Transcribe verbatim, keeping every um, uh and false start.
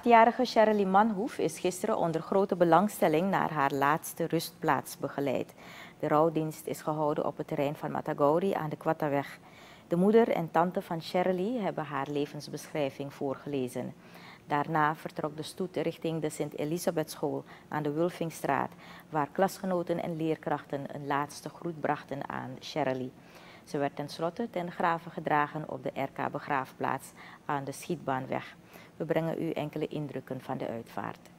achtjarige Shirley Manhoef is gisteren onder grote belangstelling naar haar laatste rustplaats begeleid. De rouwdienst is gehouden op het terrein van Matagouri aan de Kwattaweg. De moeder en tante van Shirley hebben haar levensbeschrijving voorgelezen. Daarna vertrok de stoet richting de Sint-Elisabethschool aan de Wulvingstraat, waar klasgenoten en leerkrachten een laatste groet brachten aan Shirley. Ze werd tenslotte ten grave gedragen op de R K-begraafplaats aan de Schietbaanweg. We brengen u enkele indrukken van de uitvaart.